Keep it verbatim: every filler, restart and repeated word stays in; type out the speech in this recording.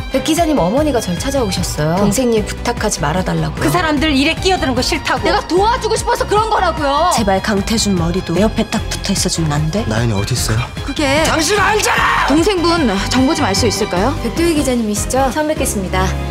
백 기자님 어머니가 절 찾아오셨어요. 동생님 부탁하지 말아달라고요. 그 사람들 일에 끼어드는 거 싫다고. 내가 도와주고 싶어서 그런 거라고요. 제발 강태준 머리도 내 옆에 딱 붙어 있어주면 안 돼? 나연이 어디 있어요? 그게 당신 알잖아! 동생분 정보 좀 알 수 있을까요? 백도희 기자님이시죠? 처음 뵙겠습니다.